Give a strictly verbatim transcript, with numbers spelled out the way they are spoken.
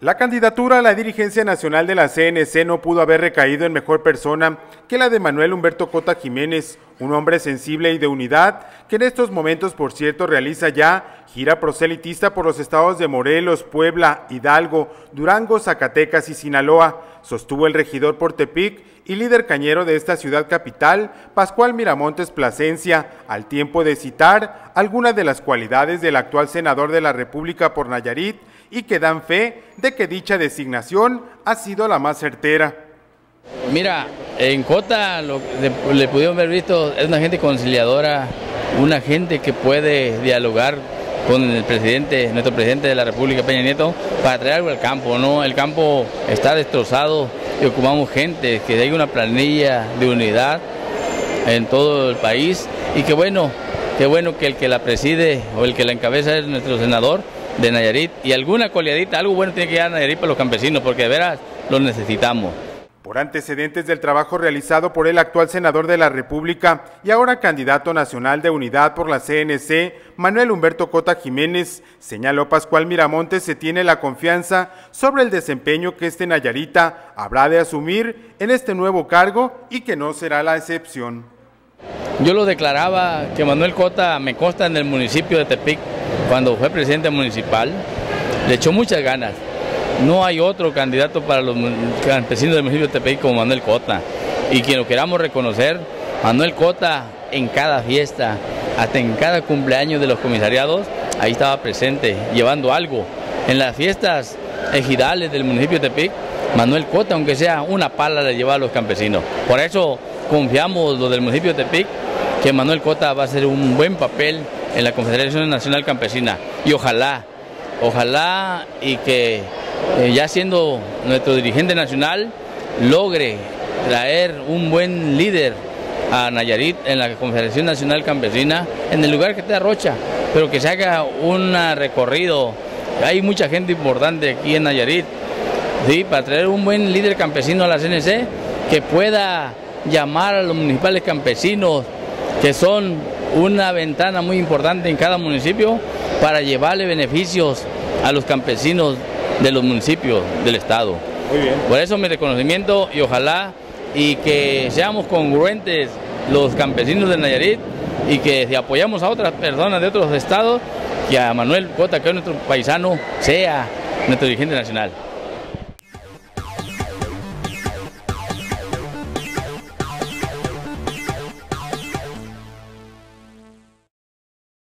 La candidatura a la dirigencia nacional de la C N C no pudo haber recaído en mejor persona que la de Manuel Humberto Cota Jiménez, un hombre sensible y de unidad, que en estos momentos, por cierto, realiza ya gira proselitista por los estados de Morelos, Puebla, Hidalgo, Durango, Zacatecas y Sinaloa, sostuvo el regidor por Tepic y líder cañero de esta ciudad capital, Pascual Miramontes Plasencia, al tiempo de citar algunas de las cualidades del actual senador de la República por Nayarit y que dan fe de que dicha designación ha sido la más certera. Mira, en Cota lo le, le pudieron haber visto, es una gente conciliadora, una gente que puede dialogar con el presidente, nuestro presidente de la República, Peña Nieto, para traer algo al campo, ¿no? El campo está destrozado y ocupamos gente, que hay una planilla de unidad en todo el país y que bueno, qué bueno que el que la preside o el que la encabeza es nuestro senador de Nayarit y alguna coleadita, algo bueno tiene que dar Nayarit para los campesinos, porque de veras los necesitamos. Por antecedentes del trabajo realizado por el actual senador de la República y ahora candidato nacional de unidad por la C N C, Manuel Humberto Cota Jiménez, señaló Pascual Miramontes se tiene la confianza sobre el desempeño que este nayarita habrá de asumir en este nuevo cargo y que no será la excepción. Yo lo declaraba que Manuel Cota, me consta en el municipio de Tepic, cuando fue presidente municipal, le echó muchas ganas. No hay otro candidato para los campesinos del municipio de Tepic como Manuel Cota. Y quien lo queramos reconocer, Manuel Cota en cada fiesta, hasta en cada cumpleaños de los comisariados, ahí estaba presente, llevando algo. En las fiestas ejidales del municipio de Tepic, Manuel Cota, aunque sea una pala, le lleva a los campesinos. Por eso confiamos los del municipio de Tepic que Manuel Cota va a hacer un buen papel en la Confederación Nacional Campesina. Y ojalá, ojalá y que eh, ya siendo nuestro dirigente nacional, logre traer un buen líder a Nayarit en la Confederación Nacional Campesina, en el lugar que esté Rocha, pero que se haga un recorrido. Hay mucha gente importante aquí en Nayarit, ¿sí? Para traer un buen líder campesino a la C N C, que pueda llamar a los municipales campesinos, que son una ventana muy importante en cada municipio, para llevarle beneficios a los campesinos de los municipios del estado. Muy bien. Por eso mi reconocimiento y ojalá y que seamos congruentes los campesinos de Nayarit y que si apoyamos a otras personas de otros estados, que a Manuel Cota, que es nuestro paisano, sea nuestro dirigente nacional.